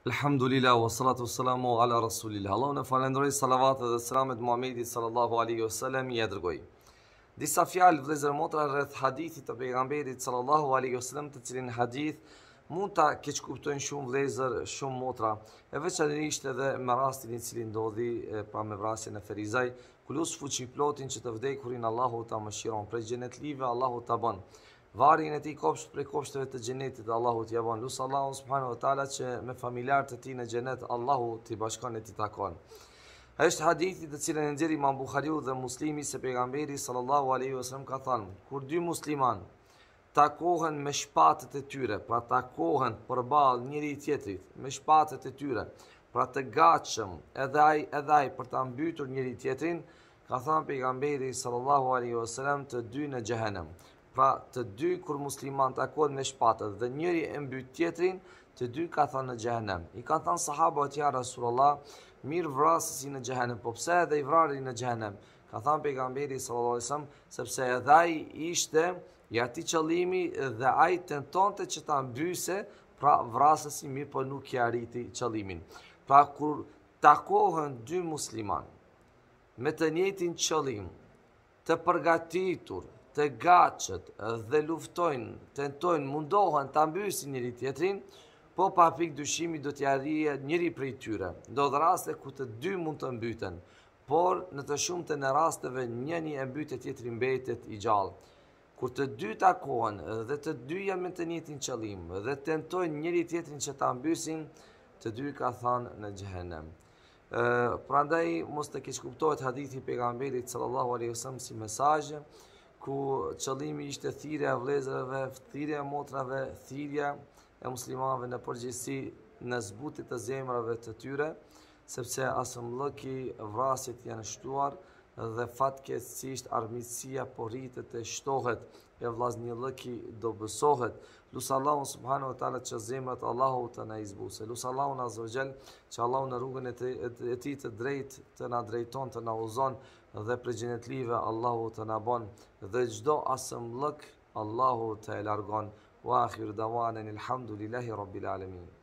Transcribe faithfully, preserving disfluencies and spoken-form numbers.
Alhamdulillah, wa salatu wassalamu ala rasulillah. Allahu në falenderoj, salavatet dhe selamet Muhamedit sallallahu alaihi wasallam i dërgoi. Disa fjalë vëllezër motra rreth hadithit të pejgamberit sallallahu alaihi wasallam, të cilin hadith mund ta keq kuptojnë shumë vëllezër, shumë motra, e veçanërisht edhe me rastin i cili ndodhi pa me vrasjen e Ferizaj, kulus fuçi plotin që të vdekurin Allahu ta mëshiron, prej xhenetlive Allahu ta bën. Varrin e tij kopsht prej kopshteve të xhenetit Allahu t'i bën. Lut Allahu subhanahu wa taala që me familjarët e tij në xhenet Allahu t'i bashkon e t'i takon. Është hadithi të cilën e nxjerr Imam Buhariu dhe Muslimi se pejgamberi sallallahu alaihi wasallam ka thënë: kur dy musliman takohen me shpatët e tyre, pra takohen përballë njëri tjetrit me shpatët e tyre, pra të gatshëm edhe ai edhe ai për ta mbytur njëri tjetrin, ka thënë pejgamberi sallallahu alaihi wasallam, të dy në xhehenem. Pra të dy kur musliman takohen me shpatët dhe njëri e mbyt tjetrin, të dy ka thënë në xhehenem. I kanë thënë sahabët: ja Rasulullah, mirë vrasësi në xhehenem, po pse edhe i vrari në xhehenem? Ka thënë pejgamberi sallallahu alaihi wasallam, sepse edhe ai ishte i atij qëllimi dhe ai tentonte që ta mbyse, pra vrasësi, mirë po nuk i arriti qëllimin. Pra kur takohen dy musliman me të njëjtin qëllim, të përgatitur, të gatshët dhe luftojnë, tentojnë, mundohen ta mbysin njëri tjetrin, po pa pikë dyshimi do t'ja arrijë njëri prej tyre. Ndodh raste ku të dy mund të mbyten, por në të shumtën e rasteve njëri e mbyt e tjetri mbetet i gjallë. Kur të dy takohen dhe të dy janë me të njëjtin qëllim dhe tentojnë njëri tjetrin që ta mbysin, të dy ka thënë në xhehenem. Uh, prandaj mos të keq kuptohet hadithi i pejgamberit sallallahu alaihi wasallam si mesazh ku qëllimi ishte thirrja e vëllezërve, thirrja e motrave, thirrja e muslimanëve në përgjithësi në zbutit të zemrave të tyre, sepse asëmllëki vrasjet janë shtuar dhe fatkeqësisht armiqësia po rritet e shtohet, e vllaznjëllëki do bësohet. Lusë Allahun subhanahu wa taala që zemrat Allahu të na izbuse. Lusë Allahun azza wa jall që Allahu në rrugën e tij të drejtë të na drejton, të na udhëzon dhe për xhenetlive Allahu të na bën dhe çdo asëmllëk Allahu të e largon. Wa akhiru dawanan alhamdulillahi rabbil alamin.